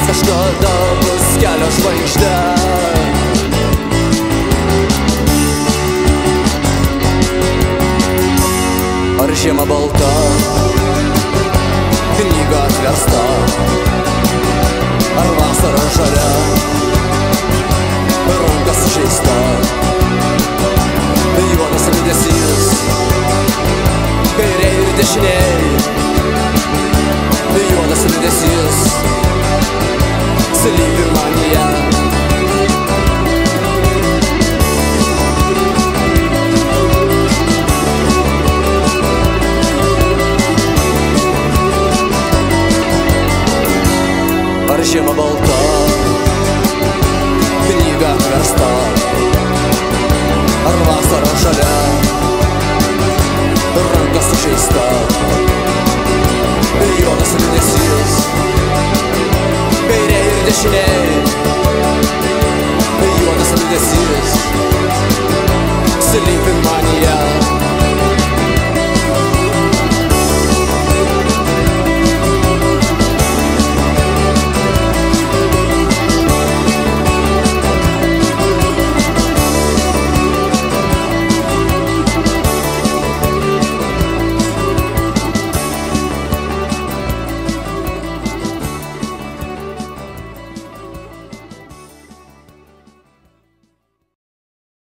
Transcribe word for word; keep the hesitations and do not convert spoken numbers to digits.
kažkada bus kelio žvaigždė. Ar žiema balta, knyga atversta, ar vasara žalia, ranka sužeista, juodas liūdesys, kairiai ir dešiniai, juodas liūdesys, slypi manyje. Ar žiema balta, knyga atversta, ar vasara žalia, ranka sužeista, juodas liūdesys, kairiai ir dešiniai, juodas liūdesys.